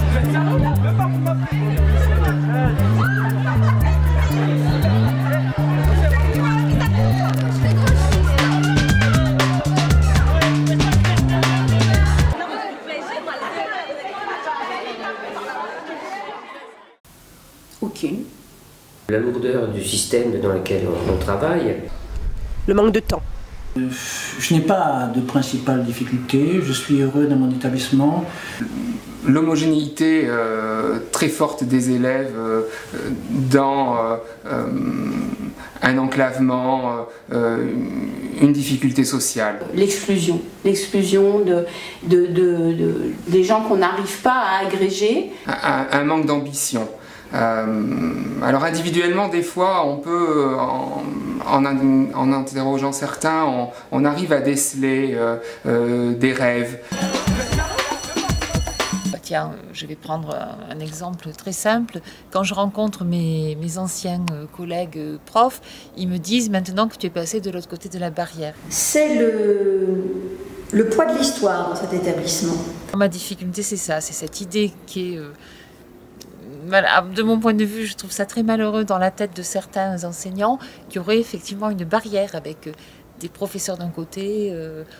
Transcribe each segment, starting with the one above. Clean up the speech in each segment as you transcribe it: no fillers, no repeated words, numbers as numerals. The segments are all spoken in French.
Aucune. La lourdeur du système dans lequel on travaille. Le manque de temps. Je n'ai pas de principale difficulté, je suis heureux dans mon établissement. L'homogénéité très forte des élèves dans un enclavement, une difficulté sociale. L'exclusion des gens qu'on n'arrive pas à agréger. Un manque d'ambition. Alors individuellement, des fois, on peut, en interrogeant certains, on arrive à déceler des rêves. Tiens, je vais prendre un exemple très simple. Quand je rencontre mes anciens collègues profs, ils me disent maintenant que tu es passé de l'autre côté de la barrière. C'est le poids de l'histoire dans cet établissement. Ma difficulté, c'est ça, c'est cette idée qui est... de mon point de vue, je trouve ça très malheureux dans la tête de certains enseignants qui auraient effectivement une barrière avec des professeurs d'un côté.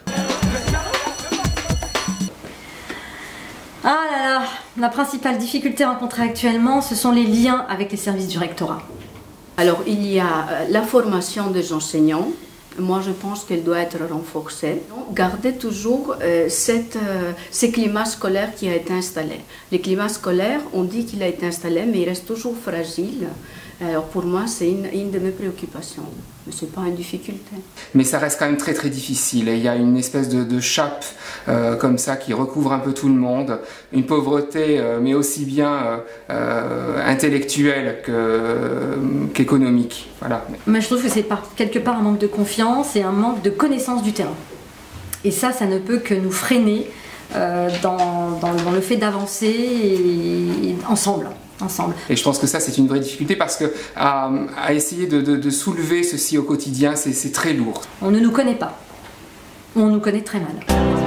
Ah là là, la principale difficulté rencontrée actuellement, ce sont les liens avec les services du rectorat. Alors il y a la formation des enseignants. Moi, je pense qu'elle doit être renforcée. Garder toujours ce climat scolaire qui a été installé. Le climat scolaire, on dit qu'il a été installé, mais il reste toujours fragile. Alors pour moi, c'est une de mes préoccupations. Mais ce n'est pas une difficulté. Mais ça reste quand même très très difficile. Et il y a une espèce de chape comme ça qui recouvre un peu tout le monde. Une pauvreté, mais aussi bien intellectuelle qu'économique. Voilà. Mais je trouve que c'est quelque part un manque de confiance et un manque de connaissance du terrain. Et ça ne peut que nous freiner dans le fait d'avancer ensemble. Et je pense que ça, c'est une vraie difficulté parce que à essayer de soulever ceci au quotidien, c'est très lourd. On ne nous connaît pas. On nous connaît très mal.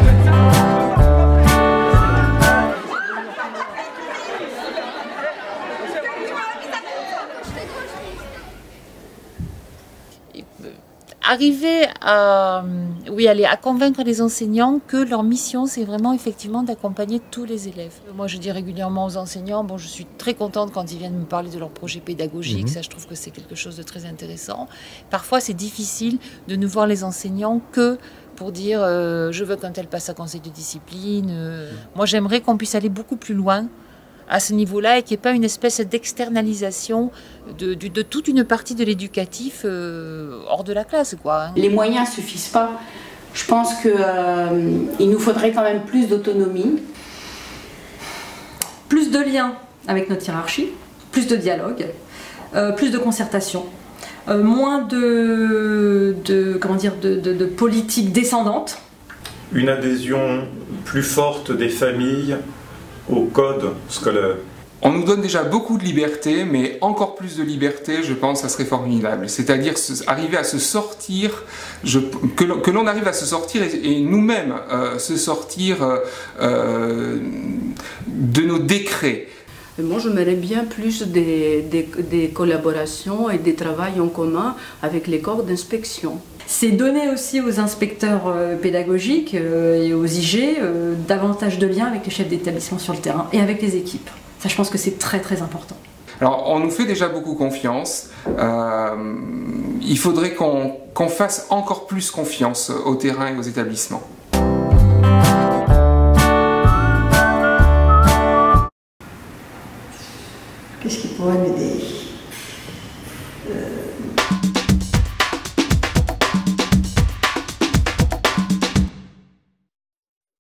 Arriver à convaincre les enseignants que leur mission, c'est vraiment effectivement d'accompagner tous les élèves. Moi, je dis régulièrement aux enseignants, je suis très contente quand ils viennent me parler de leur projet pédagogique. Ça, je trouve que c'est quelque chose de très intéressant. Parfois, c'est difficile de ne voir les enseignants que pour dire je veux qu'un tel passe à conseil de discipline. Moi, j'aimerais qu'on puisse aller beaucoup plus loin à ce niveau-là et qu'il n'y ait pas une espèce d'externalisation de toute une partie de l'éducatif hors de la classe, quoi. Les moyens ne suffisent pas. Je pense qu'il nous faudrait quand même plus d'autonomie. Plus de liens avec notre hiérarchie, plus de dialogue, plus de concertation, moins de politique descendante. Une adhésion plus forte des familles au code scolaire. On nous donne déjà beaucoup de liberté, mais encore plus de liberté, je pense, ça serait formidable. C'est-à-dire arriver à se sortir, que l'on arrive à se sortir et nous-mêmes se sortir de nos décrets. Moi, j'aimerais bien plus des collaborations et des travails en commun avec les corps d'inspection. C'est donner aussi aux inspecteurs pédagogiques et aux IG davantage de liens avec les chefs d'établissement sur le terrain et avec les équipes. Ça, je pense que c'est très très important. Alors, on nous fait déjà beaucoup confiance. Il faudrait qu'on fasse encore plus confiance au terrain et aux établissements.